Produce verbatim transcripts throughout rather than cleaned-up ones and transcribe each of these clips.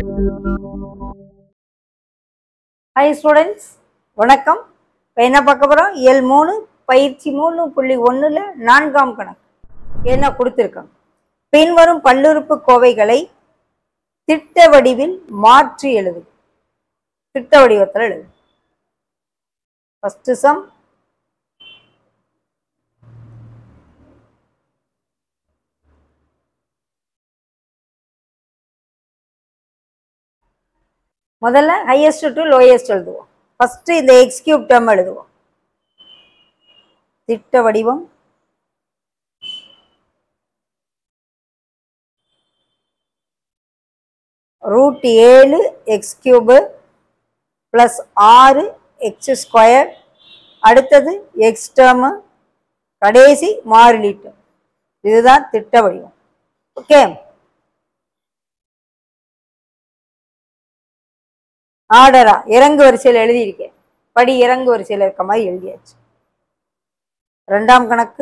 Hi students, வணக்கம். இப்போ என்ன பார்க்க போறோம்? இயல் மூணு பயிற்சி மூணு புள்ளி ஒன்றுல நான்காம் கணக்கு என்ன கொடுத்திருக்காங்க. பின்வரும் பல்லுறுப்பு கோவைகளை திட்ட வடிவில் மாற்றி எழுது. திட்ட வடிவத்தில் எழுது. ஃபர்ஸ்ட் சம் முதல்ல ஹையஸ்ட் டு லோயஸ்ட் எழுதுவோம். ஃபர்ஸ்ட் இந்த எக்ஸ் கியூப் டேர்ம் எழுதுவோம். திட்ட வடிவம் ரூட் ஏழு எக்ஸ் கியூபு பிளஸ் ஆறு எக்ஸ் ஸ்கொயர், அடுத்தது எக்ஸ் டேர்மு, கடைசி மாறிலி டேர்ம். இதுதான் திட்ட வடிவம். ஓகே, ஆர்டரா இறங்கு வரிசையில் எழுதியிருக்கேன். படி இறங்கு வரிசையில் இருக்க மாதிரி எழுதியாச்சு. ரெண்டாம் கணக்கு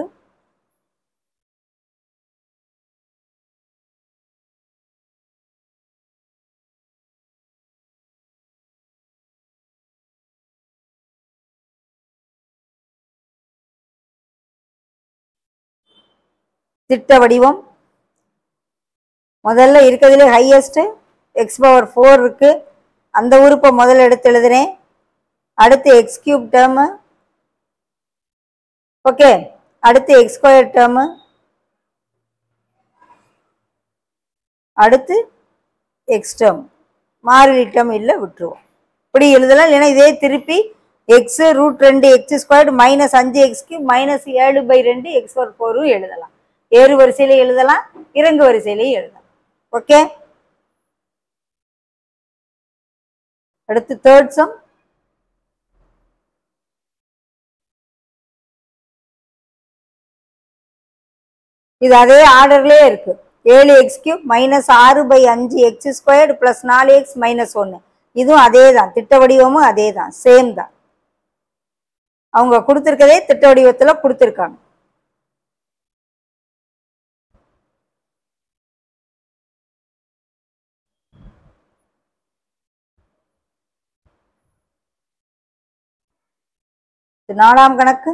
திட்ட வடிவம் முதல்ல இருக்கிறதுல ஹையஸ்ட் எக்ஸ் பவர் ஃபோர் இருக்கு. அந்த உறுப்பை முதல்ல எடுத்து எழுதுறேன். அடுத்து எக்ஸ் கியூப் டேர்மு, ஓகே, அடுத்து எக்ஸ் ஸ்கொயர் டேர்மு, அடுத்து எக்ஸ் டேர்ம், மாறிலி டேர்ம் இல்லை விட்டுருவோம். இப்படி எழுதலாம். இல்லைன்னா இதே திருப்பி எக்ஸ் ரூட் ரெண்டு எக்ஸ் ஸ்கொயர்டு மைனஸ் அஞ்சு எக்ஸ் கியூப் மைனஸ் ஏழு பை ரெண்டு எக்ஸ் பவர் ஃபோரும் எழுதலாம். ஏறு வரிசையில எழுதலாம், இறங்கு வரிசையிலையும் எழுதலாம். ஓகே, அடுத்து தேர்ட் சம். இது அதே ஆர்டர்லயே இருக்கு. ஏழு எக்ஸ் கியூப் மைனஸ் ஆறு பை அஞ்சு எக்ஸ் ஸ்கொயர்டு பிளஸ் நாலு எக்ஸ் மைனஸ் ஒன்று. இதுவும் அதே தான், திட்ட வடிவமும் அதே தான், சேம் தான். அவங்க கொடுத்துருக்கதே திட்ட வடிவத்துல கொடுத்துருக்காங்க. நாலாம் கணக்கு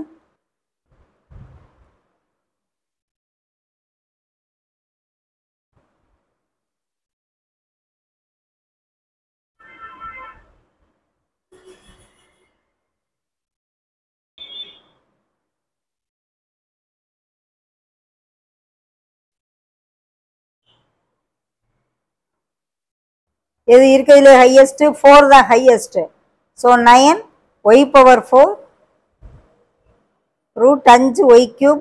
எது இருக்கிறதுல ஹையஸ்ட் ஃபோர் தான் highest. So nine y power four root அஞ்சு y cube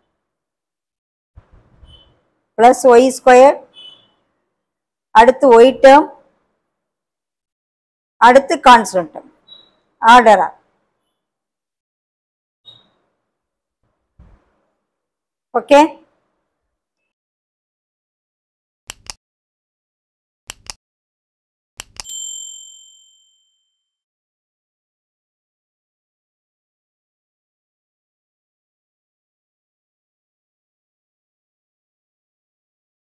plus y square, அடுத்து ஒய் டேர்ம், அடுத்து கான்ஸ்டன்ட் டேர்ம். ஆர்டரா ஓகே.